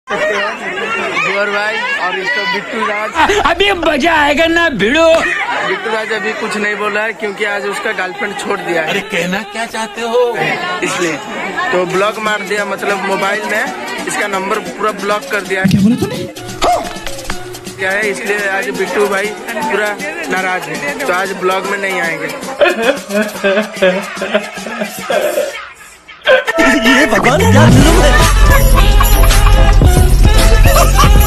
जुअर भाई और इसका बिट्टू राज। अभी मजा आएगा ना भिड़ो। बिट्टू राज अभी कुछ नहीं बोला है क्योंकि आज उसका गर्लफ्रेंड छोड़ दिया है। अरे कहना क्या चाहते हो? इसलिए तो ब्लॉक मार दिया, मतलब मोबाइल में इसका नंबर पूरा ब्लॉक कर दिया। क्या बोला तूने? है इसलिए आज बिट्टू भाई पूरा नाराज है, तो आज ब्लॉग में नहीं आएंगे। ये भगवान क्या जुल्म है।